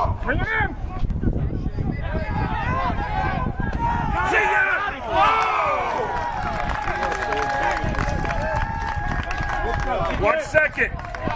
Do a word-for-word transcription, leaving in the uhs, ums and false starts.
Bring it in! See ya! Whoa! One second.